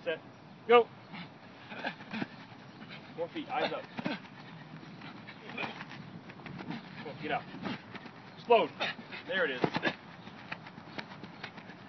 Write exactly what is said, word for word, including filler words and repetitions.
set, go. Four feet, eyes up. Go, get out. Explode. There it is.